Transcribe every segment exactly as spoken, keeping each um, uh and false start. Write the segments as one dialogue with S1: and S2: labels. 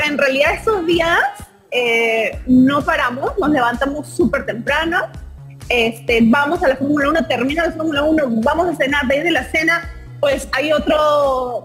S1: en realidad esos días eh, no paramos, nos levantamos súper temprano, este, vamos a la Fórmula uno, termina la Fórmula uno, vamos a cenar, desde la cena, pues hay otro...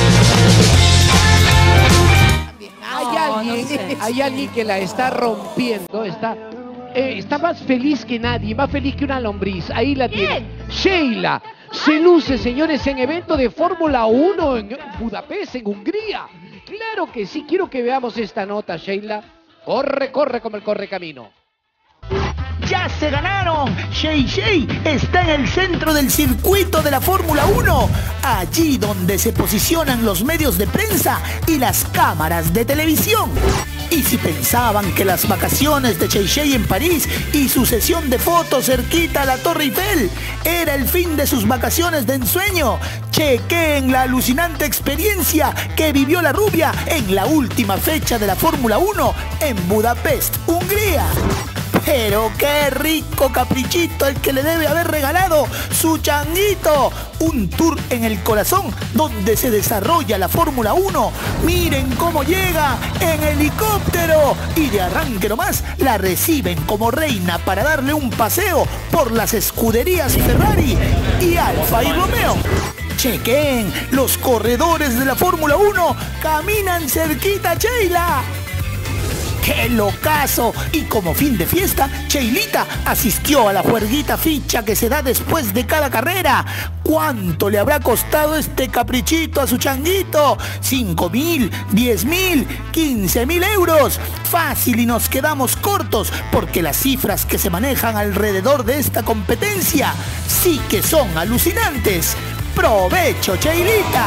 S2: Hay alguien, no sé. hay alguien que la está rompiendo, está, eh, está más feliz que nadie, más feliz que una lombriz. Ahí la tiene. Sheila se luce, señores, en evento de Fórmula uno en Budapest, en Hungría. Claro que sí, quiero que veamos esta nota, Sheila. Corre, corre como el correcamino.
S3: ¡Ya se ganaron! Shey Shey está en el centro del circuito de la Fórmula uno, allí donde se posicionan los medios de prensa y las cámaras de televisión. Y si pensaban que las vacaciones de Shey Shey en París y su sesión de fotos cerquita a la Torre Eiffel era el fin de sus vacaciones de ensueño, chequeen la alucinante experiencia que vivió la rubia en la última fecha de la Fórmula uno en Budapest, Hungría. Pero qué rico caprichito el que le debe haber regalado su changuito. Un tour en el corazón donde se desarrolla la Fórmula uno. Miren cómo llega en helicóptero. Y de arranque nomás la reciben como reina para darle un paseo por las escuderías Ferrari y Alfa y Romeo. Chequen, los corredores de la Fórmula uno caminan cerquita a Sheila. ¡Qué locazo! Y como fin de fiesta, Sheilita asistió a la juerguita ficha que se da después de cada carrera. ¿Cuánto le habrá costado este caprichito a su changuito? ¿Cinco mil? ¿Diez mil? ¿Quince mil euros? Fácil y nos quedamos cortos porque las cifras que se manejan alrededor de esta competencia sí que son alucinantes. ¡Provecho, Sheilita!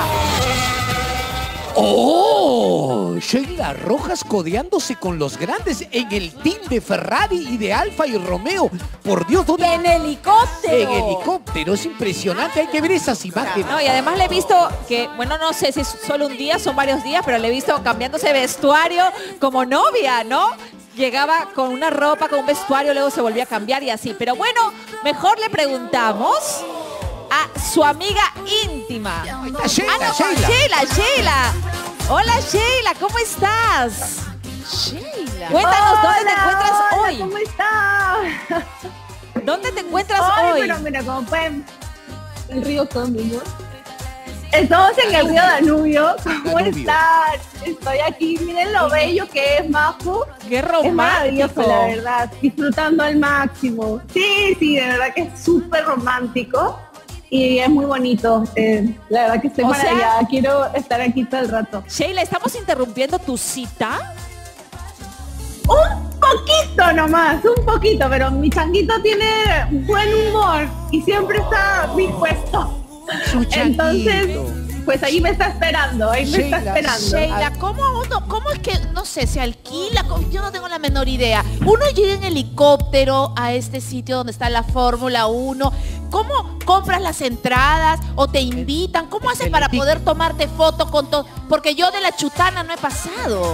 S2: ¡Oh! Sheila Rojas codeándose con los grandes en el team de Ferrari y de Alfa y Romeo. Por Dios, ¿dónde?
S4: En helicóptero.
S2: En helicóptero, es impresionante, hay que ver esas imágenes.
S4: No, y además le he visto que, bueno, no sé si es solo un día, son varios días, pero le he visto cambiándose vestuario como novia, ¿no? Llegaba con una ropa, con un vestuario, luego se volvía a cambiar y así. Pero bueno, mejor le preguntamos a su amiga íntima.
S2: A Sheila,
S4: ah, no,
S2: Sheila.
S4: Sheila, Sheila. Hola, Sheila, ¿cómo estás?
S5: Sheila.
S4: Cuéntanos,
S1: Hola,
S4: ¿dónde te encuentras
S1: hola,
S4: hoy?
S1: ¿Cómo estás?
S4: ¿Dónde te encuentras
S1: Ay,
S4: hoy?
S1: pero mira, como pueden... El río Cóndor. Estamos en el río Danubio. ¿Cómo
S2: Danubio.
S1: están? Estoy aquí. Miren lo bello que es, Majo.
S4: Qué
S1: Es
S4: romántico.
S1: maravilloso, la verdad. Disfrutando al máximo. Sí, sí, de verdad que es súper romántico. Y es muy bonito. Eh, la verdad que estoy
S4: O sea-
S1: maravillada. Quiero estar aquí todo el rato.
S4: Sheila, ¿estamos interrumpiendo tu cita?
S1: Un poquito nomás, un poquito, pero mi changuito tiene buen humor y siempre está dispuesto.
S2: Su changuito.
S1: Entonces, pues ahí me está esperando, ahí me está
S2: Sheila,
S1: esperando.
S5: Sheila, ¿cómo uno, cómo es que, no sé, se alquila? Yo no tengo la menor idea. Uno llega en helicóptero a este sitio donde está la Fórmula uno. ¿Cómo compras las entradas o te invitan? ¿Cómo haces
S2: el
S5: para
S2: tic-
S5: poder tomarte foto con todo? Porque yo de la chutana no he pasado.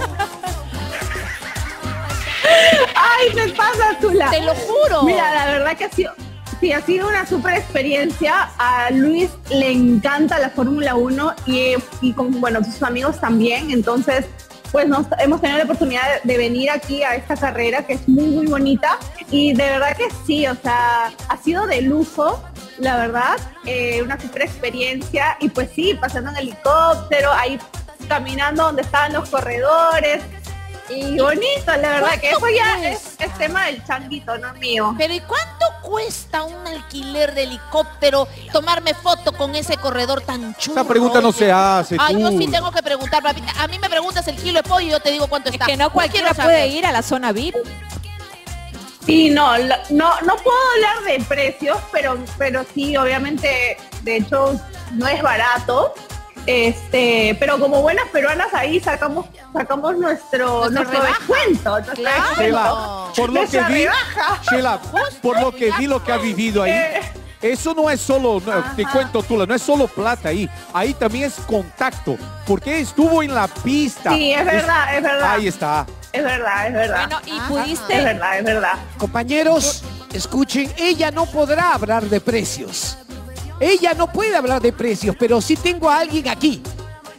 S1: Ay, me pasa, Tula.
S5: Te lo juro.
S1: Mira, la verdad que ha sido, sí, ha sido una súper experiencia. A Luis le encanta la Fórmula uno y, y con, bueno, sus amigos también. Entonces, pues nos hemos tenido la oportunidad de, de venir aquí a esta carrera que es muy, muy bonita. Y de verdad que sí, o sea, ha sido de lujo, la verdad. Eh, una súper experiencia. Y pues sí, pasando en helicóptero, ahí caminando donde estaban los corredores. Y bonito, la verdad que eso ya es, es tema del changuito, no mío.
S5: Pero ¿y cuánto cuesta un alquiler de helicóptero tomarme foto con ese corredor tan chulo?
S6: Esa pregunta no se hace,
S5: Ah,
S6: tú.
S5: yo sí tengo que preguntar, papi. A mí me preguntas el kilo de pollo y yo te digo cuánto
S4: Es
S5: está.
S4: que no
S5: Yo
S4: cualquiera
S5: quiero
S4: puede
S5: saber.
S4: ir a la zona V I P.
S1: Sí, no, la- no, no puedo hablar de precios, pero, pero sí, obviamente, de hecho, no es barato. Este, pero como buenas peruanas ahí sacamos, sacamos nuestro,
S5: Nuestra
S1: nuestro
S5: rebaja.
S1: descuento, nuestro
S5: Claro.
S1: descuento.
S6: Sheila, por lo que
S1: Nuestra
S6: vi,
S1: rebaja.
S6: Sheila, por lo que vi, lo que ha vivido ahí,
S1: Eh.
S6: eso no es solo, no, te
S1: Ajá.
S6: cuento tú, no es solo plata ahí, ahí también es contacto, porque estuvo en la pista.
S1: Sí, es verdad, es verdad.
S6: Ahí está.
S1: Es verdad, es verdad.
S4: Bueno, y
S5: Ajá.
S4: pudiste...
S1: Es verdad, es verdad.
S2: Compañeros, escuchen, ella no podrá hablar de precios. Ella no puede hablar de precios, pero sí tengo a alguien aquí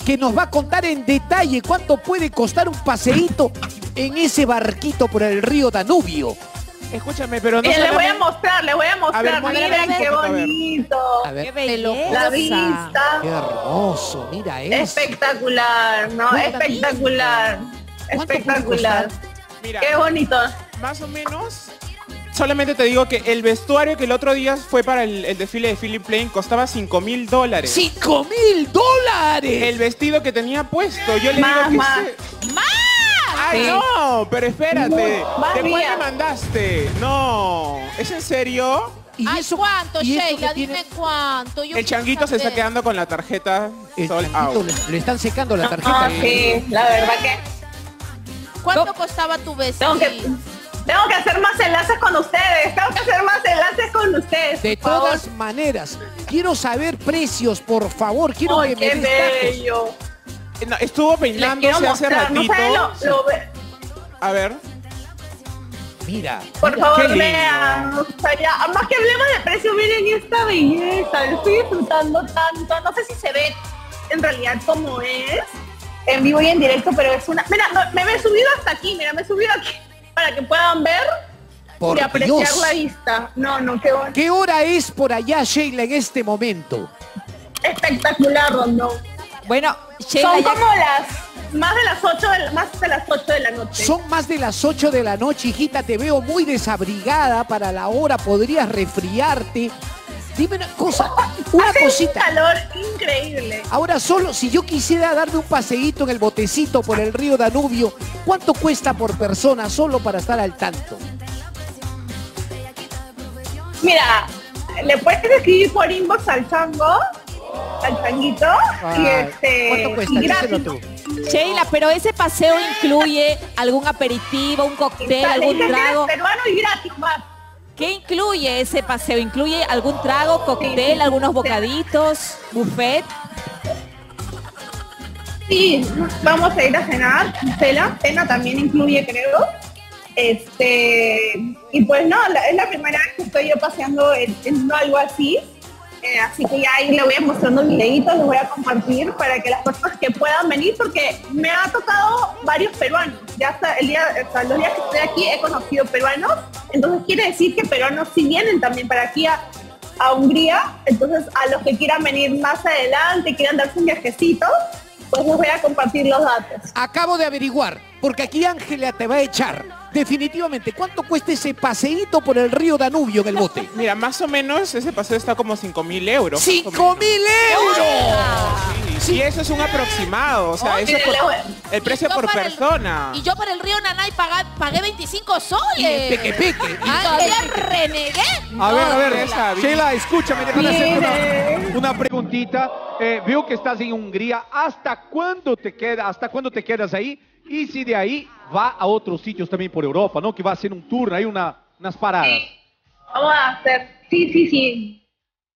S2: que nos va a contar en detalle cuánto puede costar un paseíto en ese barquito por el río Danubio.
S7: Escúchame, pero no
S1: Eh, le voy a
S7: solamente-
S1: mostrar, le voy a mostrar.
S7: ver, muéstrame
S1: Miren
S7: la
S1: qué
S7: foto, a ver.
S1: bonito.
S2: A ver.
S4: ¡Qué belleza!
S1: La vista.
S2: Qué hermoso, mira eso.
S1: Espectacular, ¿no?
S2: Cuéntame.
S1: Espectacular.
S2: ¿Cuánto puede
S1: Espectacular.
S2: costar?
S7: Mira,
S1: Qué bonito.
S7: más o menos, solamente te digo que el vestuario que el otro día fue para el, el desfile de Philip Plain costaba cinco mil dólares.
S2: ¡Cinco mil dólares!
S7: El vestido que tenía puesto, yo le
S1: Más,
S7: digo que
S1: más.
S7: ese-
S5: ¡Más!
S7: ¡Ay,
S1: Sí.
S7: no! Pero espérate.
S1: Más
S7: ¿De cuál me
S1: días.
S7: mandaste? No. ¿Es en serio?
S2: ¿Y
S5: Ay,
S2: eso,
S5: ¿cuánto,
S2: y eso
S5: Sheila?
S2: que tiene-
S5: Dime cuánto. Yo
S7: El
S5: quiero
S7: changuito se está
S5: saber.
S7: quedando con la tarjeta
S2: El
S7: sold
S2: changuito
S7: out.
S2: le, le están secando la tarjeta.
S1: Ah, sí, la verdad que
S5: ¿Cuánto costaba tu vestido?
S1: tengo que tengo que hacer más enlaces con ustedes. Tengo que hacer más enlaces con ustedes.
S2: De
S1: por favor.
S2: todas maneras, quiero saber precios, por favor. Quiero
S1: Ay,
S2: que
S1: qué
S2: me des datos.
S1: bello.
S7: Eh, no, estuvo
S1: Les quiero
S7: peinándose hace
S1: mostrar. No
S7: ratito.
S1: saben lo, lo ve-
S7: A ver.
S2: Mira,
S1: Por
S2: mira,
S1: favor,
S7: qué lindo.
S1: vean. O sea, ya, más que hablemos de precio, miren esta belleza. Lo estoy disfrutando tanto. No sé si se ve en realidad como es, en vivo y en directo, pero es una... Mira, no, me he subido hasta aquí, mira, me he subido aquí para que puedan ver
S2: por
S1: y apreciar
S2: Dios.
S1: la vista. No, no, qué bonito.
S2: ¿Qué hora es por allá, Sheila, en este momento?
S1: Espectacular, Rondón.
S4: Bueno, Sheila,
S1: Son
S4: ya-
S1: como las... Más de las ocho de, más de las ocho de la noche.
S2: Son más de las ocho de la noche, hijita. Te veo muy desabrigada para la hora. Podrías resfriarte. Dime una cosa, una
S1: Hace un
S2: cosita.
S1: calor increíble.
S2: Ahora solo, si yo quisiera darme un paseíto en el botecito por el río Danubio, ¿cuánto cuesta por persona solo para estar al tanto?
S1: Mira, le puedes escribir por inbox al chango, al changuito, y
S2: Ah,
S1: este...
S2: ¿Cuánto cuesta?
S1: y
S2: Díselo
S1: gratis.
S2: tú.
S4: Sheila, pero ese paseo incluye algún aperitivo, un cóctel,
S1: Sale,
S4: algún
S1: dice que eres
S4: trago.
S1: peruano y gratis más.
S4: ¿Qué incluye ese paseo? ¿Incluye algún trago, cóctel, algunos bocaditos, buffet?
S1: Sí, vamos a ir a cenar, cena, cena también incluye, creo. Este, y pues no, la- es la primera vez que estoy yo paseando en, en algo así. Eh, así que ya ahí le voy a mostrando videitos, les voy a compartir para que las personas que puedan venir, porque me ha tocado varios peruanos. Ya hasta el día, hasta los días que estoy aquí he conocido peruanos, entonces quiere decir que peruanos sí vienen también para aquí a, a Hungría. Entonces a los que quieran venir más adelante, quieran darse un viajecito, pues les voy a compartir los datos.
S2: Acabo de averiguar, porque aquí Ángela te va a echar. Definitivamente, ¿cuánto cuesta ese paseíto por el río Danubio en el bote?
S7: Mira, más o menos ese paseo está como cinco mil euros. más o
S2: ¡Cinco
S7: menos.
S2: mil euros!
S7: Sí, y eso es un aproximado, o sea,
S1: Oye,
S7: eso es por-
S1: le voy-
S7: el precio
S5: Y yo
S7: por
S5: para el-
S7: persona.
S5: Y yo para el río Nanay paga- pagué veinticinco soles.
S2: Y el peque-peque.
S5: Y todavía renegué.
S6: A ver, a ver,
S7: Esa,
S6: Sheila, escúchame, déjame hacer
S1: Mire.
S6: una, una preguntita. Eh, veo que estás en Hungría. ¿Hasta cuándo te queda, hasta cuándo te quedas ahí? Y si de ahí va a otros sitios también por Europa, ¿no? Que va a hacer un tour, hay una, unas paradas.
S1: Vamos a hacer, sí, sí, sí.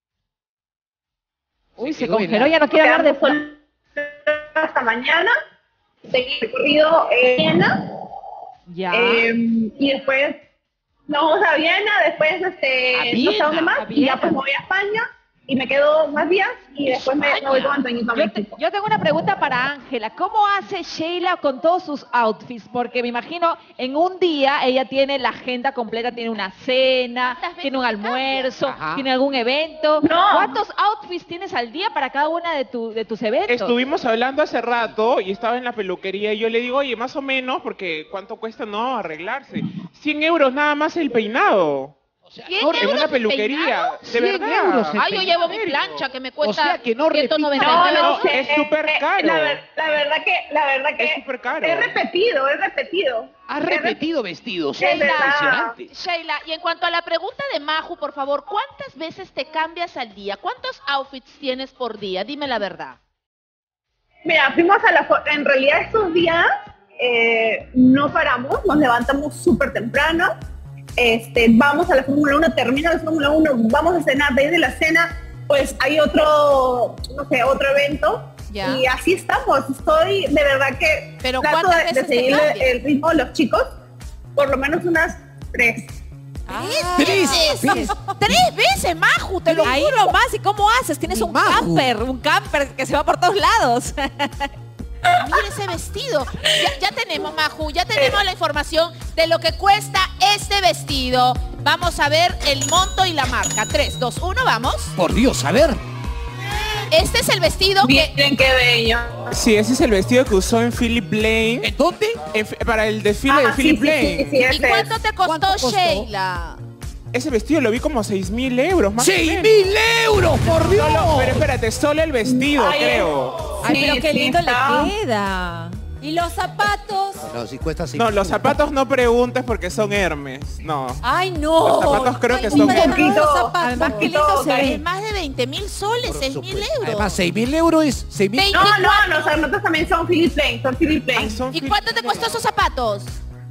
S4: Uy, se
S2: quedó en
S4: congeló,
S2: la-
S4: ya no quiere hablar de...
S1: Quedamos sol- hasta mañana, seguir el recorrido en Viena,
S4: Ya.
S1: eh, y después nos vamos a Viena, después este,
S2: A
S1: no sé
S2: Viena,
S1: dónde más,
S4: a
S1: y ya
S4: Viena.
S1: pues me voy a España, y me quedo más días, y después me, me voy con Antoñito a
S4: Yo, te-
S1: México.
S4: yo tengo una pregunta para Ángela. ¿Cómo hace Sheila con todos sus outfits? Porque me imagino en un día ella tiene la agenda completa, tiene una cena,
S5: ¿Cuántas veces
S4: tiene un
S5: te
S4: almuerzo,
S2: Ajá.
S4: tiene algún evento.
S1: No.
S4: ¿Cuántos outfits tienes al día para cada una de, tu- de tus eventos?
S7: Estuvimos hablando hace rato y estaba en la peluquería y yo le digo, oye, más o menos, porque ¿cuánto cuesta no arreglarse? cien euros nada más el peinado.
S2: O sea,
S5: ¿Cien
S2: no,
S7: En
S5: euros
S7: una
S5: el
S7: peluquería,
S5: peinado?
S7: de
S2: cien
S7: verdad.
S2: euros el
S5: Ay, yo llevo mi
S7: ¿En serio?
S5: plancha que me cuesta
S2: sea, que no
S5: ciento noventa y
S1: No,
S5: nueve.
S1: no,
S7: no,
S1: sé,
S7: es súper caro.
S1: La, ver- la verdad que, la verdad que
S7: Es súper caro.
S1: he repetido, he repetido.
S2: has
S1: He rep-
S2: repetido vestidos.
S1: Es verdad.
S2: Impresionante.
S5: Sheila, y en cuanto a la pregunta de Maju, por favor, ¿cuántas veces te cambias al día? ¿Cuántos outfits tienes por día? Dime la verdad.
S1: Mira, fuimos a la... fo- En realidad estos días eh, no paramos, nos levantamos súper temprano, este, vamos a la Fórmula uno, termina la Fórmula uno, vamos a cenar, desde la cena, pues hay otro, no sé, otro evento,
S5: Ya.
S1: y así estamos. Estoy, de verdad que
S5: Pero
S1: trato
S5: ¿cuántas
S1: de, de
S5: veces te
S1: seguir
S5: cambias?
S1: el ritmo de los chicos, por lo menos unas tres.
S5: ¿Tres
S2: Tres
S5: veces? ¿Tres veces, Maju? Te lo
S4: Ahí
S5: juro.
S4: nomás, ¿y cómo haces? Tienes
S2: Mi
S4: un
S2: Maju.
S4: camper, un camper que se va por todos lados.
S5: Mira ese vestido. Ya, ya tenemos, Maju, ya tenemos la información de lo que cuesta este vestido. Vamos a ver el monto y la marca. tres, dos, uno, vamos.
S2: Por Dios, a ver.
S5: Este es el vestido que...
S1: Miren qué bello.
S7: Sí, ese es el vestido que usó en Philip Blaine.
S2: ¿En dónde?
S7: en fi- para el desfile
S1: Ah,
S7: de
S1: sí,
S7: Philip
S1: sí,
S7: Blaine.
S1: sí, sí,
S5: ¿Y
S1: ese
S5: cuánto
S1: es.
S5: te costó,
S2: ¿Cuánto costó?
S5: Sheila?
S7: Ese vestido lo vi como seis mil euros, más o
S2: ¡Seis
S7: menos.
S2: mil euros, por Dios!
S7: Solo- pero espérate, solo el vestido,
S1: Ay,
S7: creo.
S4: Ay,
S1: Sí,
S4: pero qué
S1: sí,
S4: lindo
S1: está.
S4: le queda. ¿Y los zapatos?
S2: No, si cuesta seis
S7: No,
S2: mil.
S7: los zapatos no preguntes porque son Hermes. No.
S4: Ay, no.
S7: Los zapatos creo
S4: Ay,
S7: que
S4: no
S7: son-
S4: me dan
S1: Poquito,
S4: los zapatos.
S1: además
S4: Qué lindo
S1: poquito,
S4: se ve.
S5: Es más de veinte mil soles,
S2: Por
S5: seis mil
S2: supuesto.
S5: euros.
S2: Además, seis mil euros es seis mil.
S5: Veinte-
S1: No, no, los zapatos también son Philip Plain, son Philip
S7: Ah,
S1: Plain.
S7: son
S5: ¿Y
S7: Philip
S5: cuánto te costó esos zapatos?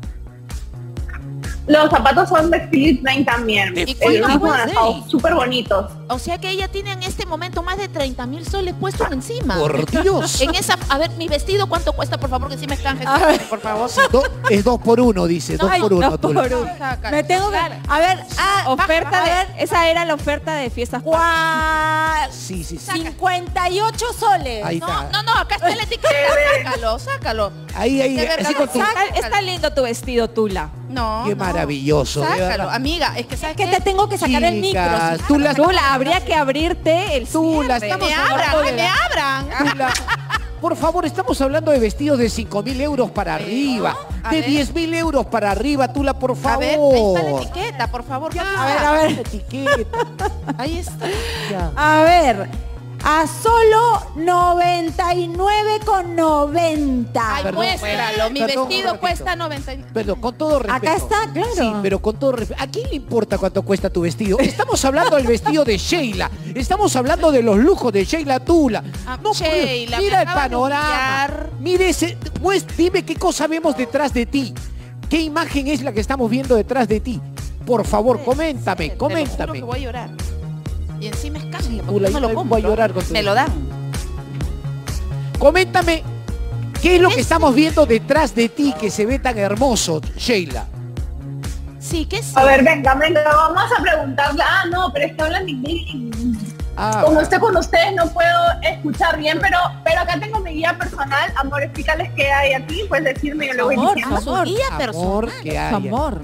S1: Los zapatos son de Philip Plain también.
S2: ¿Y
S1: Eh,
S5: cuánto
S1: unos
S5: puede
S1: anaranjados
S5: ser?
S1: súper bonitos.
S5: O sea que ella tiene en este momento más de treinta mil soles puestos encima.
S2: Por Dios.
S5: En esa, a ver, mi vestido, ¿cuánto cuesta? Por favor, que sí me canje.
S4: A ver.
S5: Por favor.
S2: Do- es dos por uno, dice. Dos
S4: Ay,
S2: por uno.
S4: dos
S2: Tula.
S4: por uno.
S5: Sácalo.
S4: Me tengo que... A ver, ah, oferta
S5: a
S4: de...
S5: ver.
S4: Esa era la oferta de fiestas.
S8: Cua-
S2: Sí, sí, sí.
S8: cincuenta y ocho soles.
S2: Ahí
S5: No,
S2: está.
S5: no, no, acá está la etiqueta. Sácalo, sácalo.
S2: Ahí, ahí.
S5: De verdad,
S2: Así con tu...
S5: saca-
S4: Está, está lindo tu vestido, Tula.
S5: No.
S2: Qué
S5: no.
S2: maravilloso. de
S5: Sácalo,
S2: verdad.
S5: amiga. Es que sabes
S8: Que
S5: qué?
S8: te tengo que sacar el micro.
S2: Chicas,
S8: sí.
S2: Tula,
S4: Tula, habría que abrirte el
S2: Tula,
S4: cierre.
S2: estamos
S5: Me
S2: hablando
S5: abran,
S2: de
S5: ay, me
S2: la-
S5: abran.
S2: Tula, por favor, estamos hablando de vestidos de cinco mil euros para arriba.
S5: a
S2: De
S5: ver.
S2: diez mil euros para arriba, Tula, por
S5: A
S2: favor.
S5: ver, ahí está la etiqueta, por favor.
S2: Ya,
S4: A ver, a ver.
S2: la etiqueta.
S5: Ahí está.
S2: Ya.
S8: A ver, a solo noventa y nueve con noventa.
S5: Ay,
S2: Perdón,
S5: muéstralo. Mi
S2: perdón, un
S5: vestido
S2: ratito.
S5: cuesta noventa y...
S2: Pero con todo respeto.
S8: Acá está, claro.
S2: Sí, pero con todo respeto. ¿A quién le importa cuánto cuesta tu vestido? Estamos hablando del vestido de Sheila. Estamos hablando de los lujos de Sheila Tula.
S5: Ah,
S2: No, por Dios,
S5: Sheila,
S2: mira
S5: me
S2: el
S5: acabas de
S2: panorama.
S5: humillar.
S2: Mire ese. Pues dime qué cosa vemos detrás de ti. ¿Qué imagen es la que estamos viendo detrás de ti? Por favor, coméntame,
S5: Te lo juro
S2: coméntame.
S5: que voy a llorar. Y encima es cambio, porque
S2: Tula,
S5: no me
S2: yo
S5: lo
S2: también
S5: compro.
S2: voy a llorar con tu-
S5: Me lo dan.
S2: Coméntame qué es lo que
S5: Es-
S2: estamos viendo detrás de ti que se ve tan hermoso, Sheila.
S5: Sí, ¿qué es?
S1: A ver, venga, venga, vamos a preguntarle. Ah, no, pero es que hablan inglés.
S2: Ah,
S1: Como estoy con ustedes no puedo escuchar bien, pero, pero acá tengo mi guía personal. Amor, explícales qué hay aquí. Puedes decirme, yo le voy
S4: Amor,
S1: diciendo.
S5: Su guía
S2: amor
S5: personal.
S2: que hay.
S4: Amor.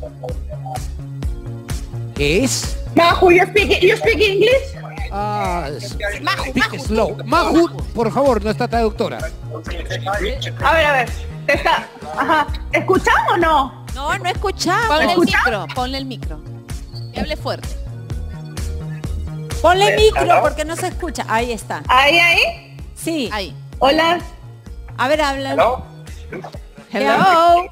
S2: ¿Qué es?
S1: Maju, you speak, you speak English?
S2: Ah, es-
S5: Maju,
S2: speak
S5: Maju.
S2: slow. Maju, por favor, nuestra traductora.
S1: A ver, a ver. Te está... Ajá. ¿Escuchamos o no?
S4: No, no escuchamos.
S5: Ponle el
S1: ¿Escucha?
S5: micro, ponle el micro. Y hable fuerte.
S8: Ponle micro porque no se escucha. Ahí está.
S1: Ahí, ahí.
S8: Sí.
S5: Ahí.
S1: Hola.
S8: A ver, habla.
S4: Hello.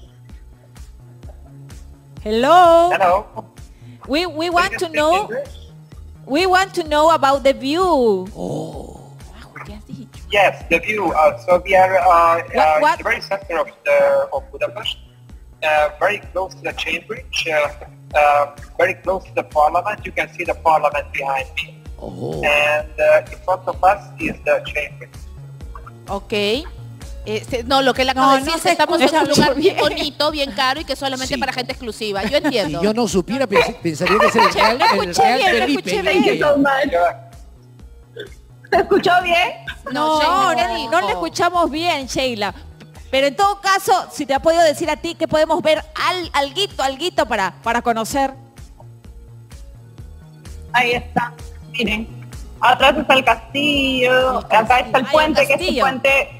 S8: Hello.
S9: Hello.
S4: We we want to know. We want to know about the view.
S5: Maju, ¿qué has dicho?
S9: Yes, the view. Uh, so we are uh, uh,
S4: what-
S9: in the very center of the of Budapest, uh, very close to the chain bridge, uh, uh, very close to the parliament. You can see the parliament behind me,
S2: Oh.
S9: and uh, in front of us is the chain bridge.
S5: Ok. Este, no, lo que la
S8: No,
S5: acabo de
S8: no
S5: decir es
S8: se
S5: que estamos en un
S8: escucha
S5: lugar bien
S4: bien.
S5: bonito, bien caro y que solamente
S2: Sí.
S5: para gente exclusiva. Yo
S2: Si
S5: entiendo.
S2: yo no supiera, pens- pensaría que es el Real,
S4: no
S2: el
S4: escuché
S2: Real
S4: bien, no
S2: Felipe.
S4: escuché
S1: Thank you
S2: Ella.
S1: so much. ¿Se escuchó bien?
S5: No,
S4: No,
S5: Sheila,
S4: no,
S5: dijo.
S4: no le escuchamos bien, Sheila. Pero en todo caso, si te ha podido decir a ti que podemos ver al, alguito, alguito para, para conocer.
S1: Ahí está. Miren. Atrás está el castillo. Acá está el
S4: Ay,
S1: puente,
S4: el
S1: que es el
S4: castillo.
S1: puente.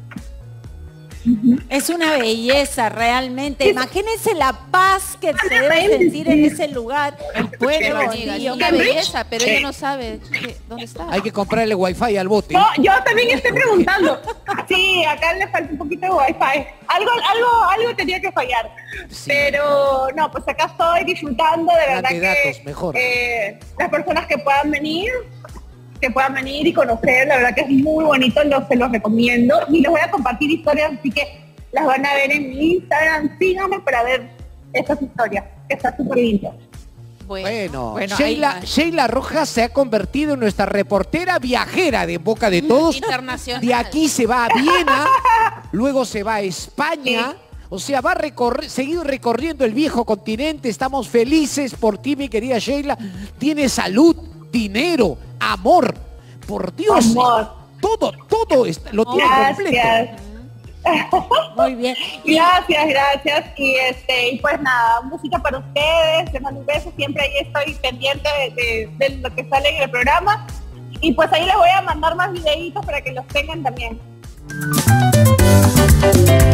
S8: Es una belleza realmente. Imagínense la paz que se debe
S1: Realmente,
S8: sentir en
S1: sí.
S8: ese lugar. El pueblo,
S5: Amiga, es una belleza, pero ella no sabe qué- dónde está.
S2: Hay que comprarle wifi al bote.
S1: No, yo también estoy preguntando. Sí, acá le falta un poquito de wifi. Algo, algo, algo tenía que fallar.
S2: Sí.
S1: Pero no, pues acá estoy disfrutando de verdad
S2: Dame
S1: que
S2: datos, mejor.
S1: eh, las personas que puedan venir, que puedan venir y conocer, la verdad que es muy bonito, lo, se los recomiendo. Y les voy a compartir historias, así que las van a ver en mi Instagram. Síganme para ver estas historias, que está súper lindo.
S2: Bueno,
S4: Bueno,
S2: Sheila,
S4: ahí-
S2: Sheila Rojas se ha convertido en nuestra reportera viajera de boca de todos.
S5: Internacional.
S2: De aquí se va a Viena, luego se va a España. O sea, va a recorrer, seguir recorriendo el viejo continente. Estamos felices por ti, mi querida Sheila. Tienes salud, dinero, amor. Por Dios,
S1: Amor.
S2: todo, todo está- lo tiene completo.
S1: Gracias.
S8: Muy bien.
S1: Gracias, gracias. Y este, y pues nada, música para ustedes, les mando un beso, siempre ahí estoy pendiente de, de- de lo que sale en el programa. Y pues ahí les voy a mandar más videitos para que los tengan también.